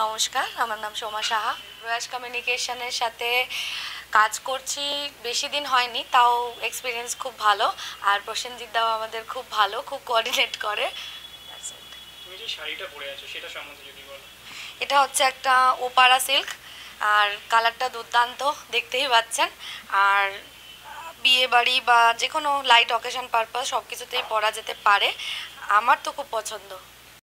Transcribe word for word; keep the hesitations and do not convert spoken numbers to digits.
নমস্কার, আমার নাম সোমা সাহা। রয়াস কমিউনিকেশনের সাথে কাজ করছি, বেশি দিন হয়নি, তাও এক্সপিরিয়েন্স খুব ভালো। আর প্রসেনজিৎ দাও আমাদের খুব ভালো, খুব কোঅর্ডিনেট করে। তুমি যে শাড়িটা পরে আছো সেটা সম্বন্ধে যদি বলো। এটা হচ্ছে একটা ওপারা সিল্ক, আর কালারটা দুর্দান্ত, দেখতেই পাচ্ছেন। আর বিয়ে বাড়ি বা যে কোনো লাইট অকেশন পারপাস সব কিছুতেই পরা যেতে পারে। আমার তো খুব পছন্দ।